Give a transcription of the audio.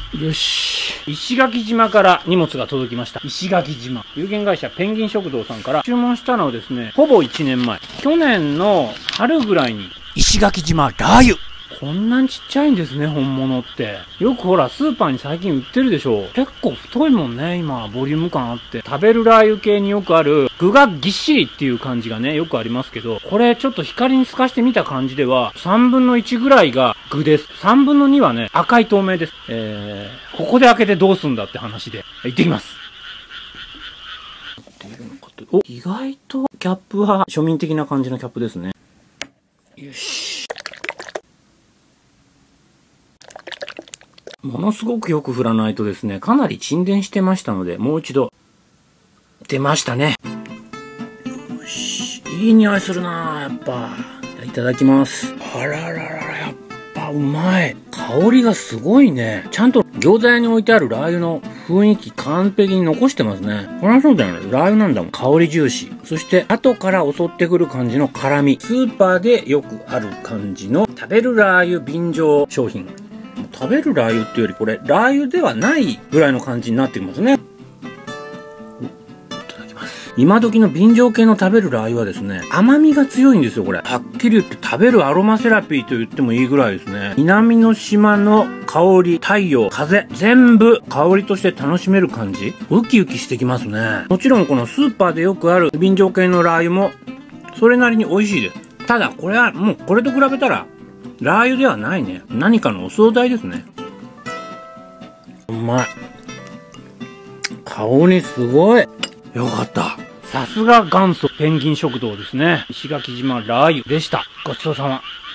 よし。石垣島から荷物が届きました。石垣島。有限会社ペンギン食堂さんから注文したのをですね、ほぼ1年前。去年の春ぐらいに。石垣島ラー油。こんなにちっちゃいんですね、本物って。よくほら、スーパーに最近売ってるでしょ。結構太いもんね、今。ボリューム感あって。食べるラー油系によくある、具がぎっしりっていう感じがね、よくありますけど、これちょっと光に透かしてみた感じでは、3分の1ぐらいが具です。3分の2はね、赤い透明です。ここで開けてどうすんだって話で。行ってきます。お、意外とキャップは庶民的な感じのキャップですね。よし。ものすごくよく振らないとですね、かなり沈殿してましたので、もう一度。出ましたね。よし。いい匂いするなぁ、やっぱ。いただきます。あらららら、やっぱうまい。香りがすごいね。ちゃんと餃子屋に置いてあるラー油の雰囲気完璧に残してますね。これはそうだよね。ラー油なんだもん。香り重視。そして後から襲ってくる感じの辛み。スーパーでよくある感じの食べるラー油便乗商品。食べるラー油っていうよりこれラー油ではないぐらいの感じになってきますね。いただきます。今時の便乗系の食べるラー油はですね、甘みが強いんですよ、これ。はっきり言って食べるアロマセラピーと言ってもいいぐらいですね。南の島の香り、太陽、風、全部香りとして楽しめる感じ。ウキウキしてきますね。もちろんこのスーパーでよくある便乗系のラー油もそれなりに美味しいです。ただこれはもうこれと比べたらラー油ではないね。何かのお惣菜ですね。うまい。香りすごい。よかった。さすが元祖ペンギン食堂ですね。石垣島ラー油でした。ごちそうさま。